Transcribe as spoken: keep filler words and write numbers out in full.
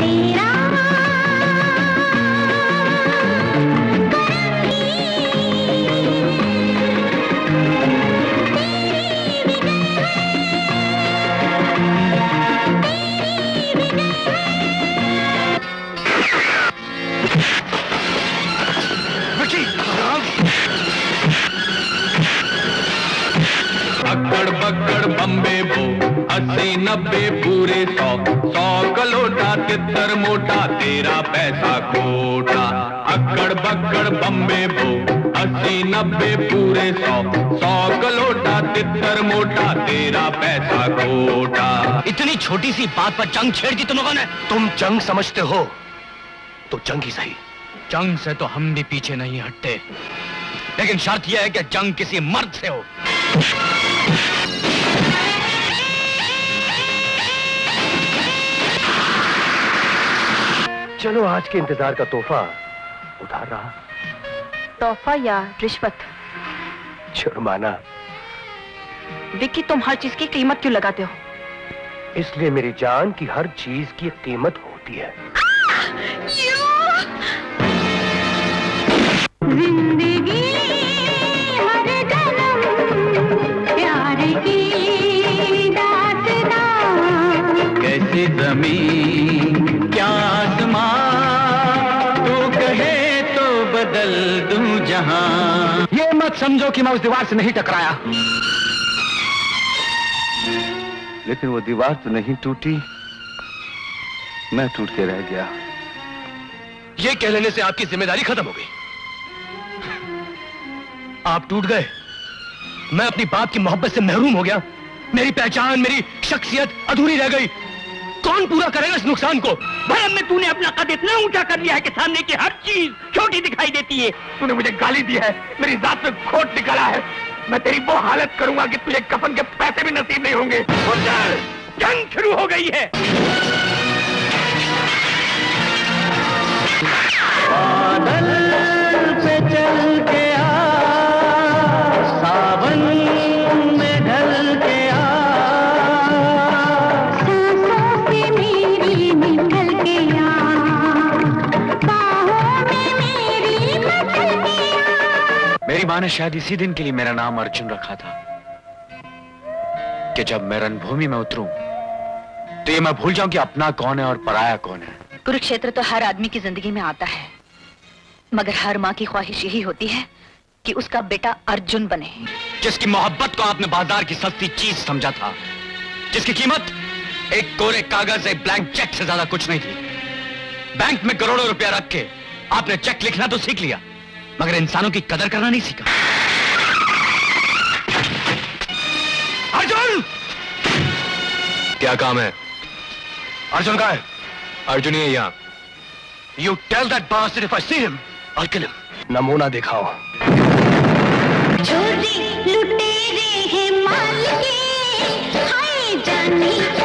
तेरा अक्कड़ बक्कड़ बम्बे बो अस्सी नब्बे पूरे सौ सौ कलोटा तितर मोटा तेरा पैसा खोटा। अक्कड़ बक्कड़ बम्बे बो अस्सी नब्बे पूरे सौ सौ कलोटा तितर मोटा तेरा पैसा खोटा। इतनी छोटी सी बात पर जंग छेड़ दी तुम लोगों ने। तुम जंग समझते हो तो जंग ही सही। जंग से तो हम भी पीछे नहीं हटते, लेकिन शर्त यह है कि जंग किसी मर्द से हो। चलो आज के इंतजार का तोहफा उधार रहा। तोहफा या रिश्वत? जुर्माना। विक्की, तुम हर चीज की कीमत क्यों लगाते हो? इसलिए मेरी जान की हर चीज की कीमत होती है। जिंदगी हर जन्म प्यार की दास्तां। कैसी जमीन क्या आसमां तू कहे तो बदल दूं जहां। ये मत समझो कि मैं उस दीवार से नहीं टकराया, लेकिन वो दीवार तो नहीं टूटी, मैं टूट के रह गया। ये कह लेने से आपकी जिम्मेदारी खत्म हो गई। आप टूट गए, मैं अपनी बाप की मोहब्बत से महरूम हो गया, मेरी पहचान, मेरी शख्सियत अधूरी रह गई। कौन पूरा करेगा इस नुकसान को? भरम में तूने अपना कद इतना ऊंचा कर लिया है कि सामने की हर चीज छोटी दिखाई देती है। तूने मुझे गाली दी है, मेरी जात में खोट निकाला है। मैं तेरी वो हालत करूंगा कि तुझे कफन के पैसे भी नसीब नहीं होंगे। जंग शुरू हो गई है। बादल पे चल के आ, सावन में ढल के आ, सांसों से मेरी निकल के आ, बाहों में मेरी मचल के आ। मेरी माँ ने शायद इसी दिन के लिए मेरा नाम अर्जुन रखा था कि जब मैं रणभूमि में उतरूं तो ये मैं भूल जाऊं कि अपना कौन है और पराया कौन है। कुरुक्षेत्र तो हर आदमी की जिंदगी में आता है, मगर हर माँ की ख्वाहिश यही होती है कि उसका बेटा अर्जुन बने। जिसकी मोहब्बत को आपने बाजार की सस्ती चीज समझा था, जिसकी कीमत एक कोरे कागज, एक ब्लैंक चेक से ज्यादा कुछ नहीं थी। बैंक में करोड़ों रुपया रख के आपने चेक लिखना तो सीख लिया, मगर इंसानों की कदर करना नहीं सीखा। अर्जुन! क्या काम है? अर्जुन कहाँ है? अर्जुन ही है यहाँ। You tell that bastard if I see him, I'll kill him. नमूना दिखाओ। छोरी लुटेरे हैं माल के, हाय जानी